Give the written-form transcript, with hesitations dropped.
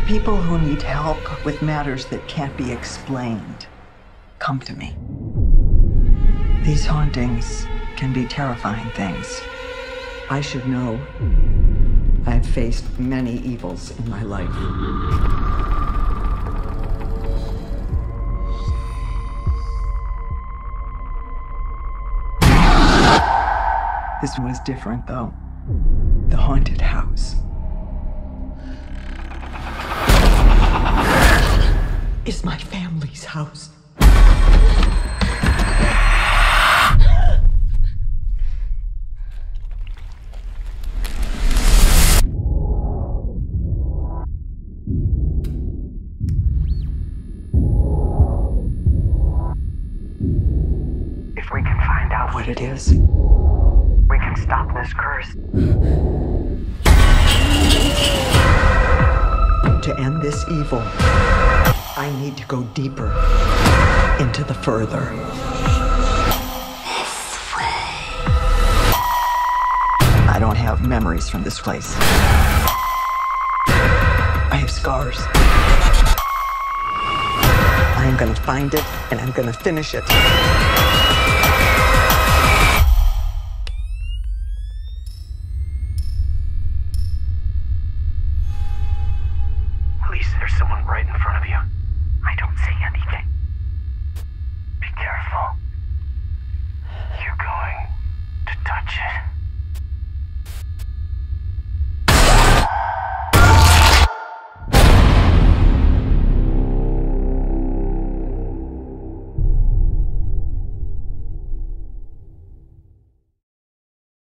People who need help with matters that can't be explained come to me. These hauntings can be terrifying things. I should know. I've faced many evils in my life. This was different, though. The haunted house. Is my family's house. If we can find out What it is. we can stop this curse. To end this evil, I need to go deeper into the further. This way. I don't have memories from this place. I have scars. I am gonna find it, and I'm gonna finish it. Please, there's someone right in